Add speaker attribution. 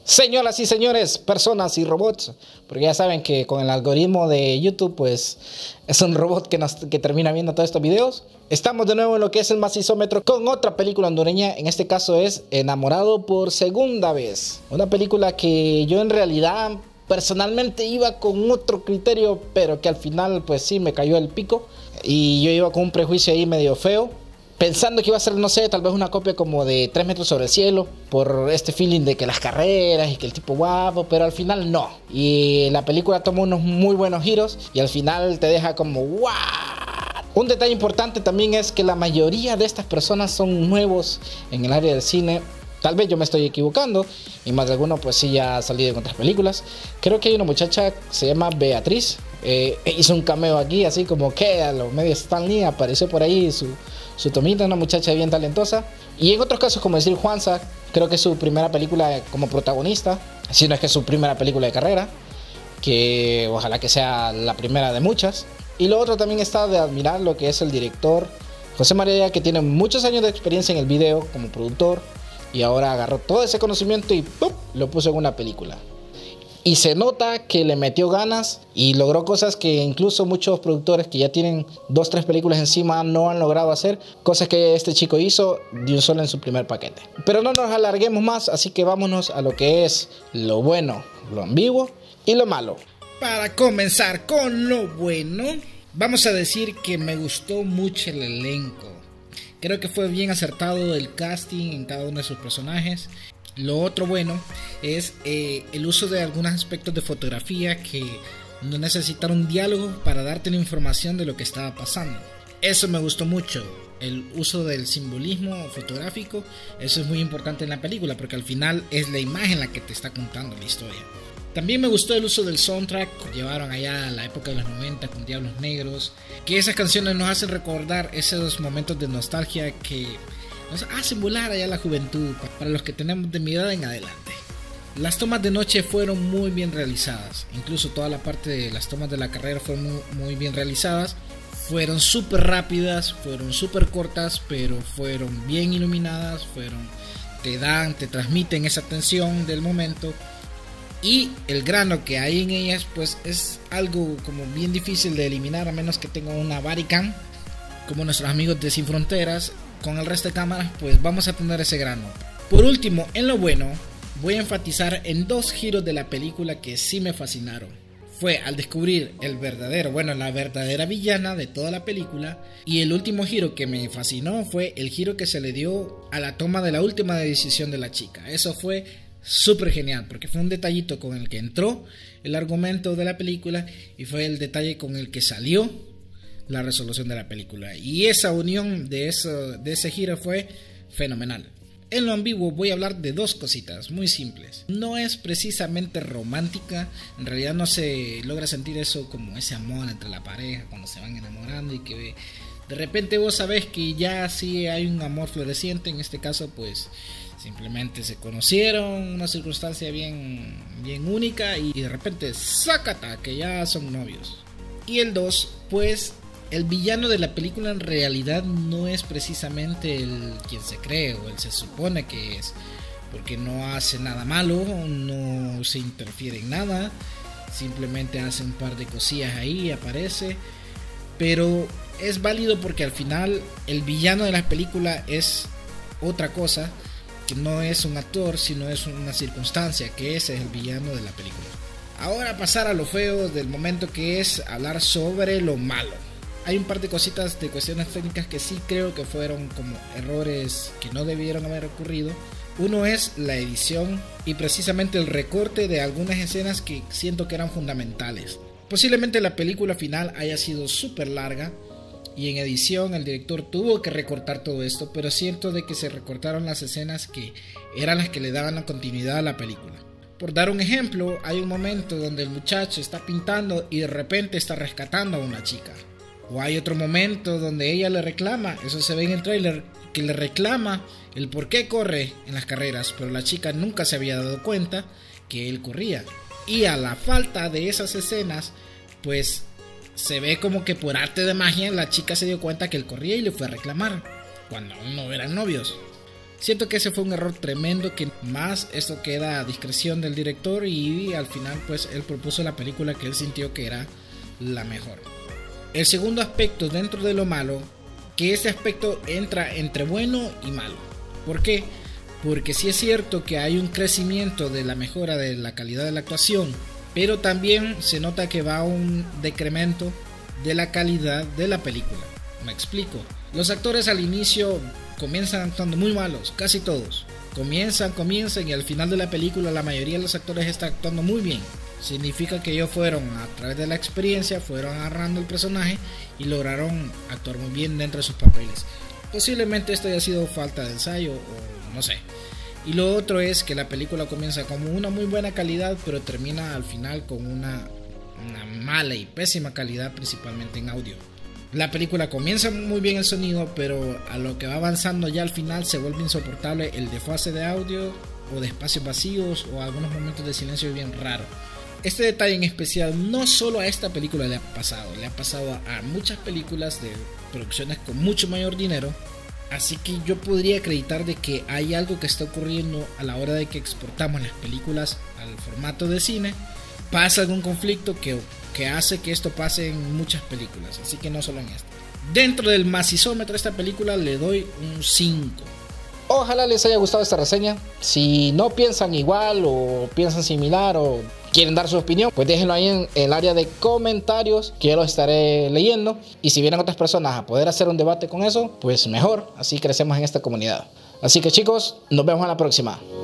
Speaker 1: Señoras y señores, personas y robots, porque ya saben que con el algoritmo de YouTube, pues es un robot que termina viendo todos estos videos. Estamos de nuevo en lo que es el macizómetro con otra película hondureña, en este caso es Enamorado por segunda vez. Una película que yo en realidad personalmente iba con otro criterio, pero que al final pues sí me cayó el pico. Y yo iba con un prejuicio ahí medio feo, pensando que iba a ser, no sé, tal vez una copia como de 3 metros sobre el cielo, por este feeling de que las carreras y que el tipo guapo, pero al final no. Y la película toma unos muy buenos giros y al final te deja como ¡what! Un detalle importante también es que la mayoría de estas personas son nuevos en el área del cine. Tal vez yo me estoy equivocando y más de alguno pues sí ya ha salido en otras películas. Creo que hay una muchacha que se llama Beatriz, hizo un cameo aquí así como que a los medios Stan Lee, apareció por ahí su tomita, una muchacha bien talentosa. Y en otros casos, como decir Juanza, creo que es su primera película como protagonista, si no es que es su primera película de carrera, que ojalá que sea la primera de muchas. Y lo otro también está de admirar lo que es el director José María, que tiene muchos años de experiencia en el video como productor y ahora agarró todo ese conocimiento y ¡pum!, lo puso en una película. Y se nota que le metió ganas y logró cosas que incluso muchos productores que ya tienen 2-3 películas encima no han logrado hacer. Cosas que este chico hizo de un solo en su primer paquete. Pero no nos alarguemos más, así que vámonos a lo que es lo bueno, lo ambiguo y lo malo.
Speaker 2: Para comenzar con lo bueno, vamos a decir que me gustó mucho el elenco. Creo que fue bien acertado el casting en cada uno de sus personajes. Lo otro bueno es el uso de algunos aspectos de fotografía que no necesitaron diálogo para darte la información de lo que estaba pasando. Eso me gustó mucho, el uso del simbolismo fotográfico. Eso es muy importante en la película porque al final es la imagen la que te está contando la historia. También me gustó el uso del soundtrack que llevaron allá a la época de los 90 con Diablos Negros, que esas canciones nos hacen recordar esos momentos de nostalgia que nos hacen volar allá la juventud para los que tenemos de mi edad en adelante. Las tomas de noche fueron muy bien realizadas, incluso toda la parte de las tomas de la carrera fueron muy bien realizadas. Fueron súper rápidas, fueron súper cortas, pero fueron bien iluminadas, te transmiten esa tensión del momento. Y el grano que hay en ellas pues es algo como bien difícil de eliminar, a menos que tenga una Bodycam como nuestros amigos de Sin Fronteras. Con el resto de cámaras pues vamos a tener ese grano. Por último, en lo bueno, voy a enfatizar en 2 giros de la película que sí me fascinaron. Fue al descubrir la verdadera villana de toda la película. Y el último giro que me fascinó fue el giro que se le dio a la toma de la última decisión de la chica. Eso fue súper genial porque fue un detallito con el que entró el argumento de la película y fue el detalle con el que salió la resolución de la película, y esa unión de ese giro fue fenomenal. En lo ambiguo voy a hablar de 2 cositas muy simples. No es precisamente romántica, en realidad no se logra sentir eso como ese amor entre la pareja cuando se van enamorando y que de repente vos sabés que ya sí hay un amor floreciente. En este caso pues simplemente se conocieron, una circunstancia bien única y de repente ¡sácata!, que ya son novios. Y el 2, pues el villano de la película en realidad no es precisamente el quien se cree o el se supone que es, porque no hace nada malo, no se interfiere en nada, simplemente hace un par de cosillas ahí, aparece, pero es válido porque al final el villano de la película es otra cosa, que no es un actor, sino es una circunstancia, que ese es el villano de la película. Ahora pasar a lo feo del momento, que es hablar sobre lo malo. Hay un par de cositas de cuestiones técnicas que sí creo que fueron como errores que no debieron haber ocurrido. Uno es la edición y precisamente el recorte de algunas escenas que siento que eran fundamentales. Posiblemente la película final haya sido súper larga y en edición el director tuvo que recortar todo esto, pero siento de que se recortaron las escenas que eran las que le daban la continuidad a la película. Por dar un ejemplo, hay un momento donde el muchacho está pintando y de repente está rescatando a una chica. O hay otro momento donde ella le reclama, eso se ve en el tráiler, que le reclama el por qué corre en las carreras, pero la chica nunca se había dado cuenta que él corría. Y a la falta de esas escenas, pues se ve como que por arte de magia la chica se dio cuenta que él corría y le fue a reclamar, cuando aún no eran novios. Siento que ese fue un error tremendo, que más esto queda a discreción del director, y al final pues él propuso la película que él sintió que era la mejor. El segundo aspecto dentro de lo malo, que este aspecto entra entre bueno y malo. ¿Por qué? Porque sí es cierto que hay un crecimiento de la mejora de la calidad de la actuación, pero también se nota que va un decremento de la calidad de la película. Me explico. Los actores al inicio comienzan actuando muy malos, casi todos. Comienzan y al final de la película la mayoría de los actores están actuando muy bien. Significa que ellos fueron, a través de la experiencia, fueron agarrando el personaje y lograron actuar muy bien dentro de sus papeles. Posiblemente esto haya sido falta de ensayo o no sé. Y lo otro es que la película comienza como una muy buena calidad, pero termina al final con una mala y pésima calidad, principalmente en audio. La película comienza muy bien el sonido, pero a lo que va avanzando ya al final se vuelve insoportable el desfase de audio, o de espacios vacíos, o algunos momentos de silencio bien raro. Este detalle en especial no solo a esta película le ha pasado a muchas películas de producciones con mucho mayor dinero. Así que yo podría acreditar de que hay algo que está ocurriendo a la hora de que exportamos las películas al formato de cine. Pasa algún conflicto que hace que esto pase en muchas películas, así que no solo en esta. Dentro del macizómetro, esta película le doy un 5.
Speaker 1: Ojalá les haya gustado esta reseña. Si no piensan igual o piensan similar o quieren dar su opinión, pues déjenlo ahí en el área de comentarios, que yo los estaré leyendo. Y si vienen otras personas a poder hacer un debate con eso, pues mejor, así crecemos en esta comunidad. Así que chicos, nos vemos en la próxima.